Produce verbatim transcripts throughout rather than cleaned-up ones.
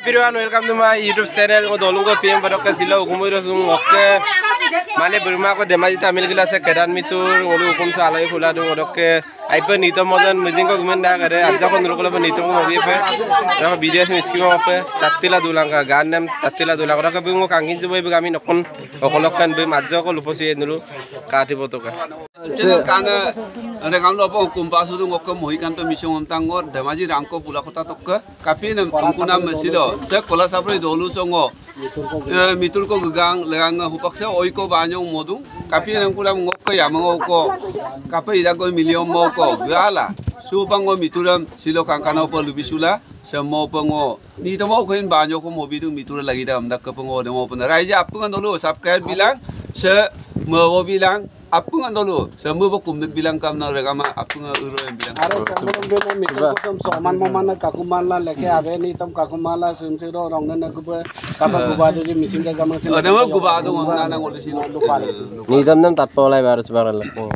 Everyone, welcome to my YouTube channel. Ko dolung ko P M Badok ka sila hukum iro sung oke. Mane beruma ko demaji tamil gila se kedan mitur ngolu hukum sa alai khula dung oke. Aipa nito modan mujing ko gumen da kare anja ko nulu ko la nito ko mobi pe. Ra video se miski mo pe tatila dulang ka gan nam tatila dulang ra ka bungo kangin se boy begami nokon okolokkan be majjo ko luposi nulu kati botoka. Se kana ane kamlo po hukum pasu dung oke mohi kan to misong amtangor demaji rangko pula kota tokka kapi nam angkuna mesilo. Se kola sabri dolu songo mitur ko gang legang hupaksa oiko banyong modu kapi nang kulam ngok ka yamang ko kapi ida ko milyon mo ko gala supango mituram silo kangkana po lubisula semmo pango ni to mo ko in banyo ko mobidung mitur lagi da amdak ka pango demo pun raija apungan dulu subscribe bilang se mo bilang apungan dulu sembo bo kumduk bilang kam na regama apunga uro yang bilang are kamrom be na mitur ko tom soman momana kakumala leke ave ni tom kakumala sumsiro rongna na kuba kapa kuba je misim ka gamang sin ada mo kuba do ngana na ngol sin Ni dam dam tatpo lai baru sebarang lakpo.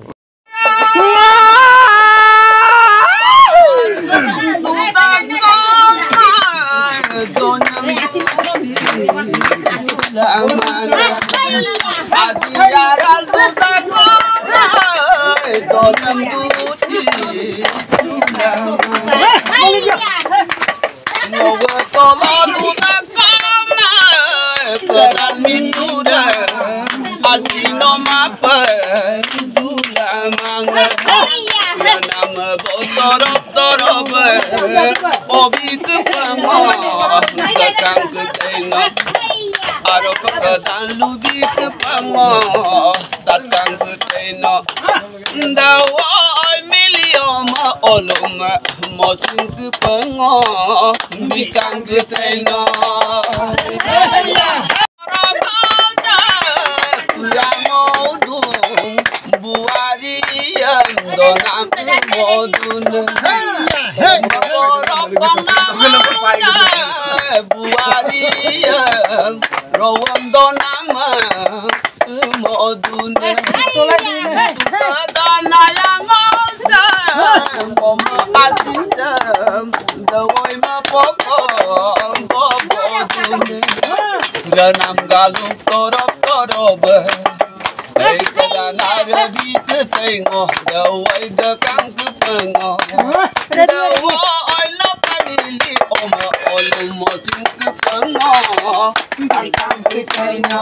Obi kepango, kakang ketengah, arok kedan lubi kepango, tatang ketengah, dawai miliom olom, mosin kepango, bikang ketengah. Ganam galuk torop torop, baik kedanar bit tengok, dawai dekang kepengo, dawai lokali oma olum mosin kepengo, dekang kepengo.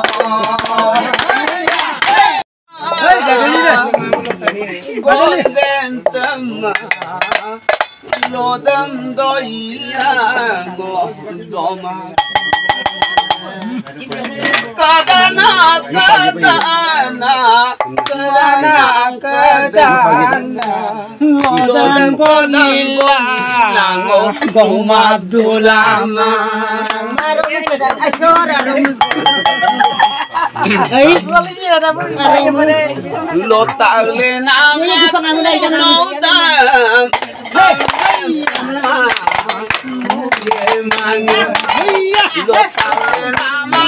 Hey, gadali deh. Golden tema, lodam doilang doma. Kadana kadana kadana kadana lodam konila lango gom abdulama marum kedan asora ai lotagle nama nodam lotagle nama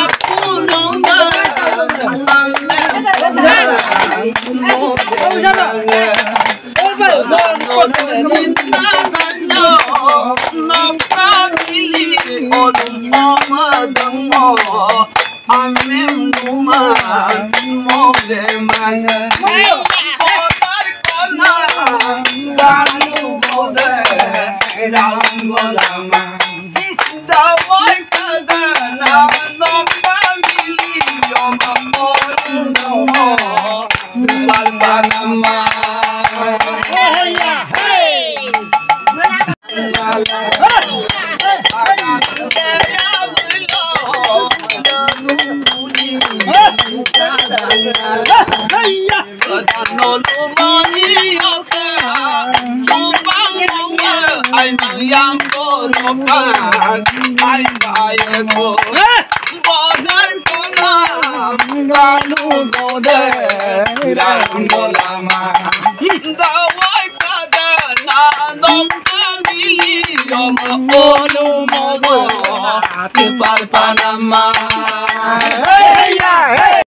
yang koropan, ay kaya ko. Bagar ko na, galugo de, ranggo lama. Dawai kada na nong kami, yom olo mo mo, tipal panama.